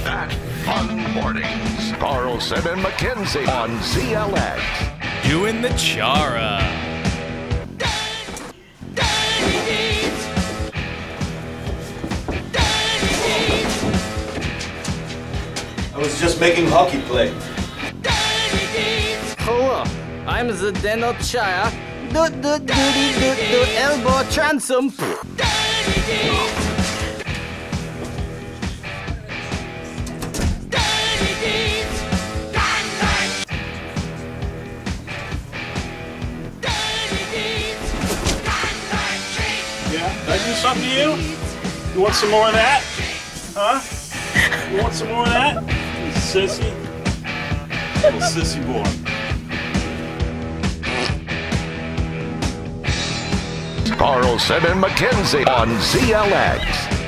That Fun Mornings. Carlson and McKenzie on ZLX. Doing the Chara. I was just making hockey play. Hello, I'm the Deno Chara. Do elbow transom. Yeah, did I do something to you? You want some more of that? Huh? You want some more of that? You sissy? Little sissy boy. Carlson and McKenzie on ZLX.